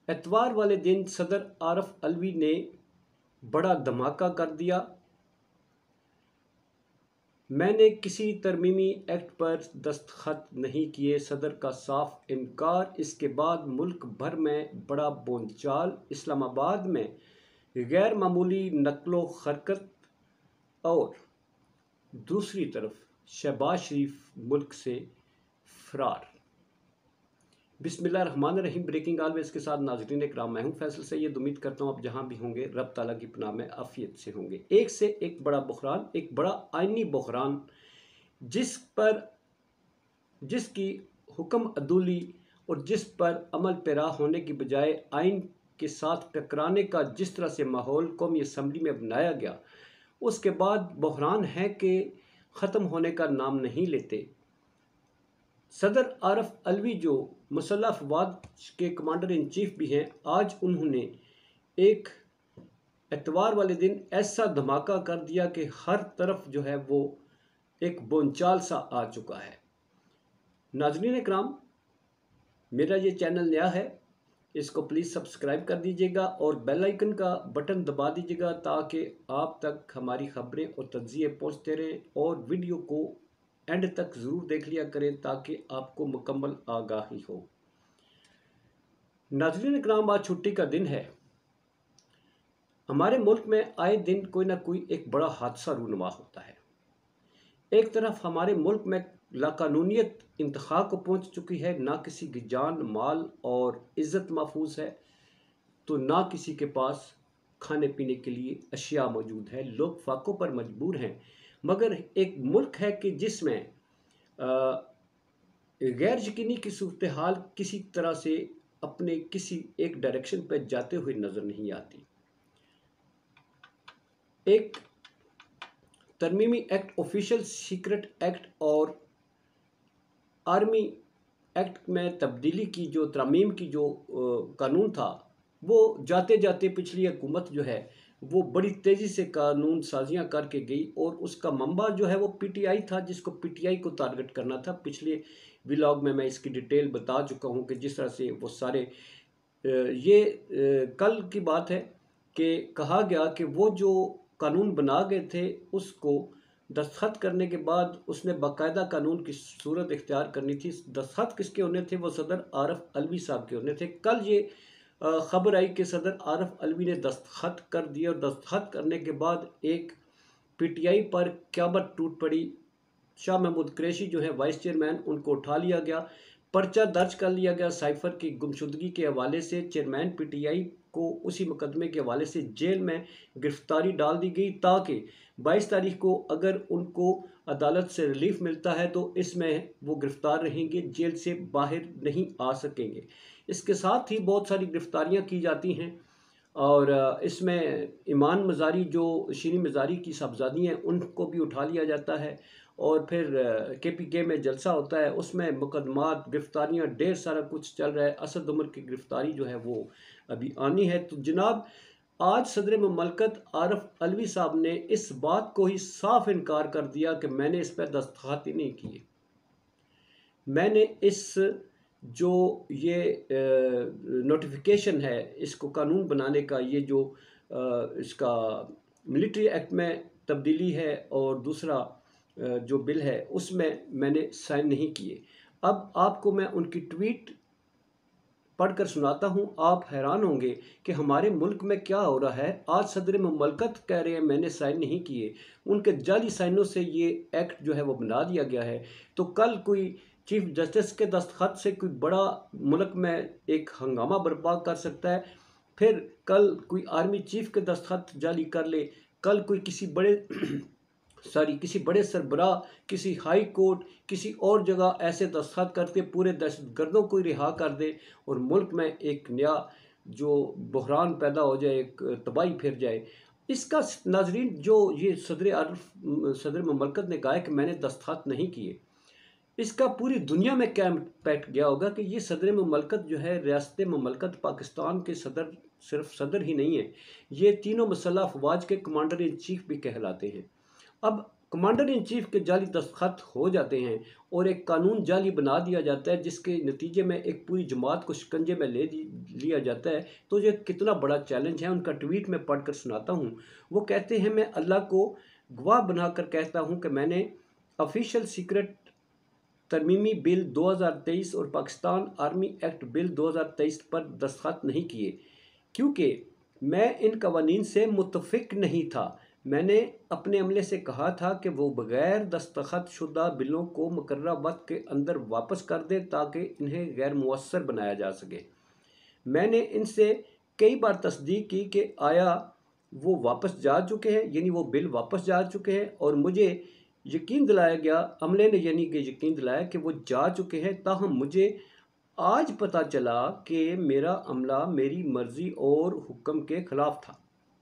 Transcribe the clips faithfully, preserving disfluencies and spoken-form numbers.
एतवार वाले दिन सदर आरफ अलवी ने बड़ा धमाका कर दिया। मैंने किसी तरमीमी एक्ट पर दस्तखत नहीं किए, सदर का साफ इनकार। इसके बाद मुल्क भर में बड़ा बोलचाल। इस्लामाबाद में गैर मामूली नकलो हरकत और दूसरी तरफ शहबाज शरीफ मुल्क से फरार। बिस्मिल्लाहिर्रहमानिर्रहीम। ब्रेकिंग ऑलवेज के साथ नाज़रीन इकराम, मैं हूं फैसल सैयद। उम्मीद करता हूं आप जहां भी होंगे रब ताला की पनाह में आफियत से होंगे। एक से एक बड़ा बहरान, एक बड़ा आइनी बहरान, जिस पर जिसकी हुक्म अदूली और जिस पर अमल पैरा होने की बजाय आइन के साथ टकराने का जिस तरह से माहौल कौमी असम्बली में बनाया गया, उसके बाद बहरान है कि ख़त्म होने का नाम नहीं लेते। सदर आरफ अलवी जो मुसल्लह अफवाज के कमांडर इन चीफ भी हैं, आज उन्होंने एक एतवार वाले दिन ऐसा धमाका कर दिया कि हर तरफ जो है वो एक बोलचाल सा आ चुका है। नाज़रीन इकराम, मेरा ये चैनल नया है, इसको प्लीज़ सब्सक्राइब कर दीजिएगा और बेल आइकन का बटन दबा दीजिएगा ताकि आप तक हमारी खबरें और तज्ज़िये पहुँचते रहें। और वीडियो को एंड तक ज़रूर देख लिया करें ताकि आपको मुकम्मल आगाही हो। नाज़रीन इकराम, आज छुट्टी का दिन है। हमारे मुल्क में आए दिन कोई ना कोई एक बड़ा हादसा रूनुमा होता है। एक तरफ हमारे मुल्क में लाकानूनियत इंतहा को पहुंच चुकी है, ना किसी की जान माल और इज़्ज़त महफूज है, तो ना किसी के पास खाने पीने के लिए अशिया मौजूद है। लोग फाकों पर मजबूर हैं। मगर एक मुल्क है कि जिसमें गैर यकीनी की सूरत हाल किसी तरह से अपने किसी एक डायरेक्शन पर जाते हुए नज़र नहीं आती। एक तरमीमी एक्ट, ऑफिशियल सीक्रेट एक्ट और आर्मी एक्ट में तब्दीली की जो तरमीम की जो कानून था, वो जाते जाते पिछली हुकूमत जो है वो बड़ी तेज़ी से कानून साजियाँ करके गई और उसका मंबा जो है वो पीटीआई था, जिसको पीटीआई को टारगेट करना था। पिछले व्लॉग में मैं इसकी डिटेल बता चुका हूँ कि जिस तरह से वो सारे ये कल की बात है कि कहा गया कि वो जो कानून बना गए थे उसको दस्तखत करने के बाद उसने बाकायदा कानून की सूरत इख्तियार करनी थी। दस्तखत किसके होने थे? वो सदर आरफ अलवी साहब के होने थे। कल ये ख़बर आई कि सदर आरफ अलवी ने दस्तखत कर दिए और दस्तखत करने के बाद एक पीटीआई पर क़यामत टूट पड़ी। शाह महमूद कुरैशी जो है वाइस चेयरमैन, उनको उठा लिया गया, पर्चा दर्ज कर लिया गया साइफर की गुमशुदगी के हवाले से। चेयरमैन पीटीआई को उसी मुकदमे के हवाले से जेल में गिरफ्तारी डाल दी गई ताकि बाईस तारीख को अगर उनको अदालत से रिलीफ मिलता है तो इसमें वो गिरफ्तार रहेंगे, जेल से बाहर नहीं आ सकेंगे। इसके साथ ही बहुत सारी गिरफ्तारियां की जाती हैं और इसमें ईमान मज़ारी जो शीनी मज़ारी की साहबजादी हैं उनको भी उठा लिया जाता है और फिर के पी के में जलसा होता है, उसमें मुकदमात गिरफ्तारियां ढेर सारा कुछ चल रहा है। असद उमर की गिरफ्तारी जो है वो अभी आनी है। तो जनाब, आज सदर ममलकत आरफ अलवी साहब ने इस बात को ही साफ इनकार कर दिया कि मैंने इस पर दस्तखत ही नहीं किए। मैंने इस जो ये नोटिफिकेशन है, इसको कानून बनाने का, ये जो आ, इसका मिलिट्री एक्ट में तब्दीली है और दूसरा आ, जो बिल है उसमें मैंने साइन नहीं किए। अब आपको मैं उनकी ट्वीट पढ़कर सुनाता हूँ। आप हैरान होंगे कि हमारे मुल्क में क्या हो रहा है। आज सदर ममलकत कह रहे हैं मैंने साइन नहीं किए, उनके जाली साइनों से ये एक्ट जो है वो बना दिया गया है। तो कल कोई चीफ जस्टिस के दस्तखत से कोई बड़ा मुल्क में एक हंगामा बर्पा कर सकता है, फिर कल कोई आर्मी चीफ के दस्तखत जाली कर ले, कल कोई किसी बड़े सॉरी किसी बड़े सरबराह, किसी हाई कोर्ट, किसी और जगह ऐसे दस्तखत करके पूरे दहशतगर्दों को रिहा कर दे और मुल्क में एक नया जो बहरान पैदा हो जाए, एक तबाही फिर जाए। इसका नाजरीन जो ये सदर आरफ सदर ममलकत ने कहा है कि मैंने दस्तखत नहीं किए, इसका पूरी दुनिया में क्या इम्पैक्ट गया होगा कि ये सदर ममलकत जो है, रियासत ममलकत पाकिस्तान के सदर सिर्फ सदर ही नहीं है, ये तीनों मुसल्लह अफवाज के कमांडर इन चीफ भी कहलाते हैं। अब कमांडर इन चीफ के जाली दस्तखत हो जाते हैं और एक कानून जाली बना दिया जाता है, जिसके नतीजे में एक पूरी जमात को शिकंजे में ले लिया जाता है। तो ये कितना बड़ा चैलेंज है। उनका ट्वीट में पढ़कर सुनाता हूँ। वो कहते हैं, मैं अल्लाह को गवाह बनाकर कहता हूँ कि मैंने ऑफिशियल सीक्रेट तरमीमी बिल दो हज़ार तेईस और पाकिस्तान आर्मी एक्ट बिल दो हज़ार तेईस पर दस्तखत नहीं किए, क्योंकि मैं इन कवानीन से मुत्तफिक नहीं था। मैंने अपने अमले से कहा था कि वो बग़ैर दस्तखत शुदा बिलों को मुकर्ररा वक्त के अंदर वापस कर दें ताकि इन्हें गैर मुअस्सर बनाया जा सके। मैंने इनसे कई बार तस्दीक की कि आया वो वापस जा चुके हैं, यानी वो बिल वापस जा चुके हैं, और मुझे यकीन दिलाया गया, अमले ने यानी कि यकीन दिलाया कि वो जा चुके हैं। ताहम मुझे आज पता चला कि मेरा अमला मेरी मर्ज़ी और हुक्म के ख़िलाफ़ था।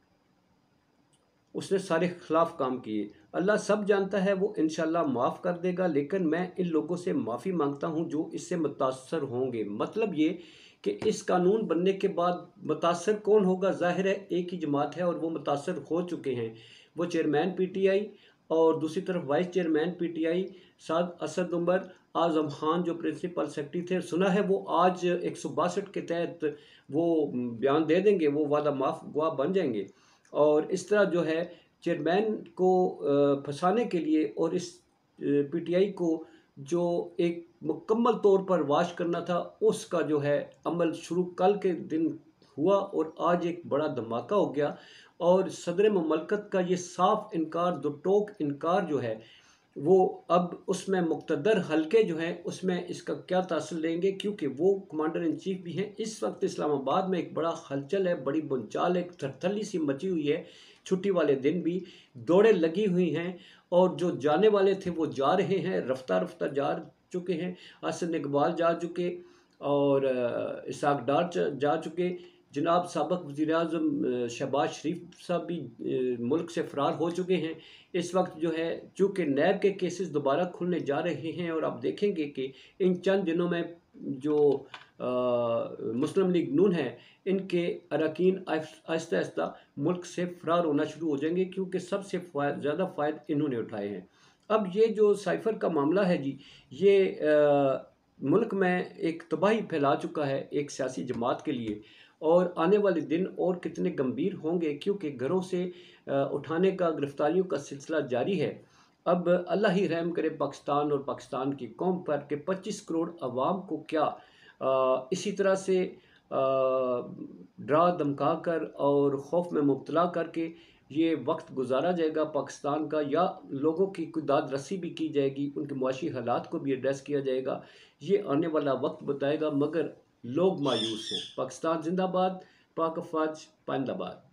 उसने सारे खिलाफ काम किए। अल्लाह सब जानता है, वो इंशाल्लाह माफ़ कर देगा, लेकिन मैं इन लोगों से माफ़ी मांगता हूँ जो इससे मुतासर होंगे। मतलब ये कि इस कानून बनने के बाद मुतासर कौन होगा? ज़ाहिर है एक ही जमात है और वो मुतासर हो चुके हैं। वो चेयरमैन पी टी आई और दूसरी तरफ vice chairman P T I Saad Asad Umar Azam Khan जो प्रिंसिपल सेक्रेटरी थे, सुना है वो आज एक सौ बासठ के तहत वो बयान दे देंगे, वो वादा माफ़ गवाह बन जाएंगे। और इस तरह जो है चेयरमैन को फंसाने के लिए और इस पी टी आई को जो एक मुकम्मल तौर पर वाश करना था, उसका जो है अमल शुरू कल के दिन हुआ और आज एक बड़ा धमाका हो गया। और सदर ममलकत का ये साफ इनकार, दो टोक इनकार जो है, वो अब उसमें मुक़्तदर हल्के जो हैं उसमें इसका क्या तासुर लेंगे, क्योंकि वो कमांडर इन चीफ भी हैं। इस वक्त इस्लामाबाद में एक बड़ा हलचल है, बड़ी बुनचाल, एक थरथली सी मची हुई है। छुट्टी वाले दिन भी दौड़ें लगी हुई हैं और जो जाने वाले थे वो जा रहे हैं, रफ्ता रफ्ता जा चुके हैं। हसन इकबाल जा चुके और इसाक डार जा चुके। जनाब साबिक़ वज़ीर-ए-आज़म शहबाज शरीफ साहब भी मुल्क से फ़रार हो चुके हैं। इस वक्त जो है चूँकि नैब के केसेस दोबारा खुलने जा रहे हैं और आप देखेंगे कि इन चंद दिनों में जो मुस्लिम लीग नून है, इनके अरकान आहिस्ता आहिस्ता मुल्क से फ़रार होना शुरू हो जाएंगे, क्योंकि सबसे ज़्यादा फ़ायदे इन्होंने उठाए हैं। अब ये जो साइफ़र का मामला है जी, ये आ, मुल्क में एक तबाही फैला चुका है एक सियासी जमात के लिए, और आने वाले दिन और कितने गंभीर होंगे, क्योंकि घरों से उठाने का, गिरफ्तारियों का सिलसिला जारी है। अब अल्लाह ही रहम करे पाकिस्तान और पाकिस्तान की कौम पर कि पच्चीस करोड़ अवाम को क्या आ, इसी तरह से डरा धमका कर और खौफ में मुब्तला करके ये वक्त गुजारा जाएगा पाकिस्तान का, या लोगों की कोई दाद रसी भी की जाएगी, उनके मुआशी हालात को भी एड्रेस किया जाएगा। ये आने वाला वक्त बताएगा, मगर लोग मायूस हैं। पाकिस्तान जिंदाबाद, पाक अफवाज पाइंदाबाद।